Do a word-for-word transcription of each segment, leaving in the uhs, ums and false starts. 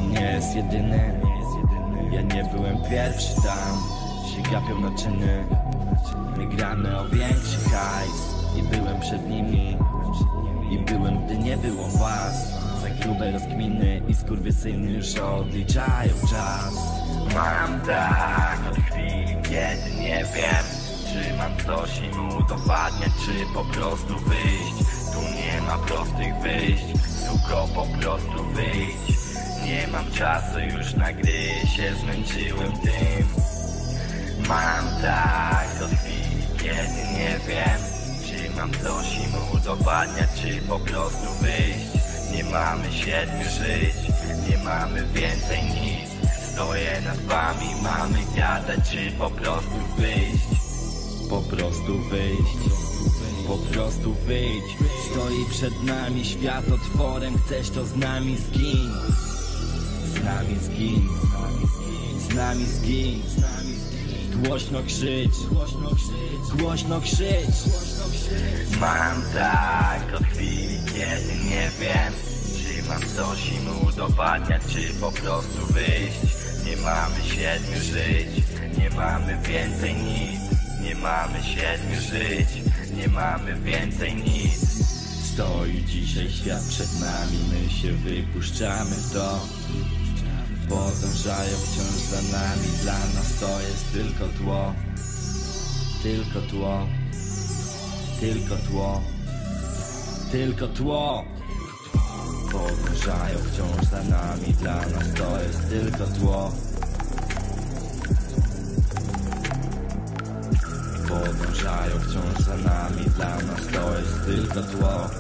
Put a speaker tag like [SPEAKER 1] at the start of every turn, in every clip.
[SPEAKER 1] nie jest jedyny, ja nie byłem pierwszy tam. Się gapią na czyny, my gramy o większy hajs. I byłem przed nimi, i byłem, gdy nie było was. Za grube rozkminy i skurwysyny już odliczają czas. Mam tak od chwili, kiedy nie wiem, czy mam coś im udowadniać, czy po prostu wyjść. Tu nie ma prostych wyjść, tylko po prostu wyjść. Nie mam czasu już na gry, się zmęczyłem tym. Mam tak od chwili, kiedy nie wiem, czy mam coś im udowadniać, czy po prostu wyjść. Nie mamy siedmiu żyć, nie mamy więcej nic. Stoję nad wami, mamy gadać, czy po prostu wyjść. Po prostu wyjść, po prostu wyjść. Stoi przed nami świat otworem, chcesz to z nami zgin. Z nami zgin, z nami zgin. Głośno krzycz, głośno krzycz, głośno krzycz. Mam tak od chwili, kiedy nie wiem, czy mam coś im udowadniać, czy po prostu wyjść. Nie mamy siedmiu żyć, nie mamy więcej nic. Nie mamy siedmiu żyć, nie mamy więcej nic. Stoi dzisiaj świat przed nami, my się wypuszczamy w to. Podążają wciąż za nami, dla nas to jest tylko tło. Tylko tło, tylko tło, tylko tło. Podążają wciąż za nami, dla nas to jest tylko tło. Podążają wciąż za nami, dla nas to jest tylko tło.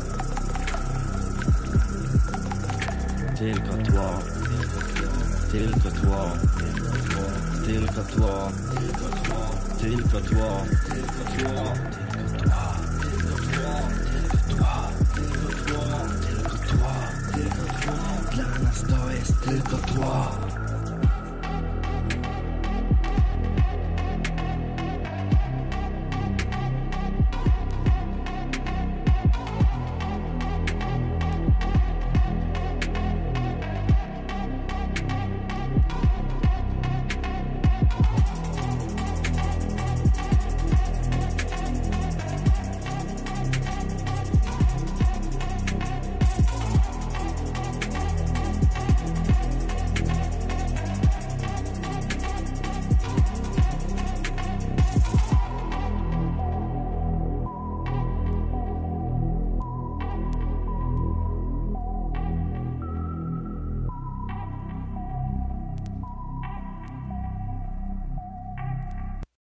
[SPEAKER 1] Tylko tło, tylko tło, tylko tło, tylko tło, tylko tło, dla nas to jest tylko tło.